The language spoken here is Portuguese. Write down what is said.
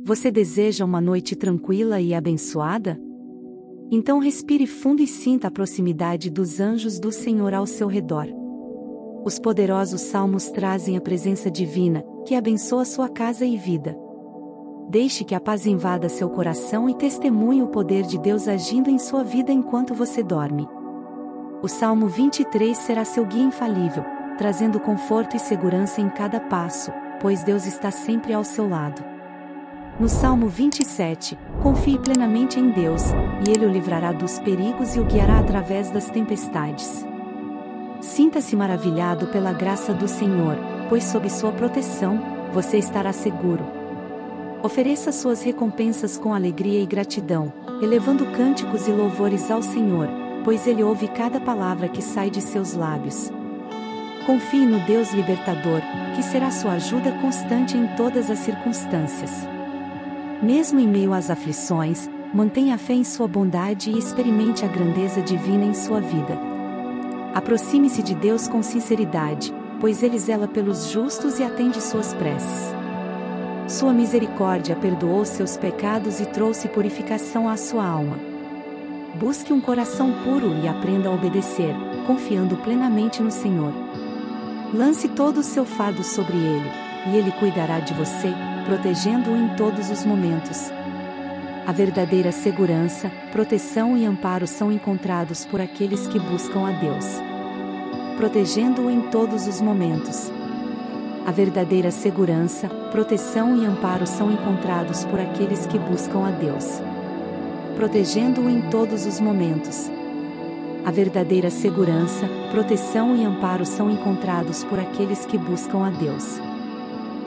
Você deseja uma noite tranquila e abençoada? Então respire fundo e sinta a proximidade dos anjos do Senhor ao seu redor. Os poderosos salmos trazem a presença divina, que abençoa sua casa e vida. Deixe que a paz invada seu coração e testemunhe o poder de Deus agindo em sua vida enquanto você dorme. O Salmo 23 será seu guia infalível, trazendo conforto e segurança em cada passo, pois Deus está sempre ao seu lado. No Salmo 27, confie plenamente em Deus, e Ele o livrará dos perigos e o guiará através das tempestades. Sinta-se maravilhado pela graça do Senhor, pois sob sua proteção, você estará seguro. Ofereça suas recompensas com alegria e gratidão, elevando cânticos e louvores ao Senhor, pois Ele ouve cada palavra que sai de seus lábios. Confie no Deus libertador, que será sua ajuda constante em todas as circunstâncias. Mesmo em meio às aflições, mantenha a fé em sua bondade e experimente a grandeza divina em sua vida. Aproxime-se de Deus com sinceridade, pois Ele zela pelos justos e atende suas preces. Sua misericórdia perdoou seus pecados e trouxe purificação à sua alma. Busque um coração puro e aprenda a obedecer, confiando plenamente no Senhor. Lance todo o seu fardo sobre Ele, e Ele cuidará de você, protegendo-o em todos os momentos. A verdadeira segurança, proteção e amparo são encontrados por aqueles que buscam a Deus. Protegendo-o em todos os momentos. A verdadeira segurança, proteção e amparo são encontrados por aqueles que buscam a Deus. Protegendo-o em todos os momentos. A verdadeira segurança, proteção e amparo são encontrados por aqueles que buscam a Deus.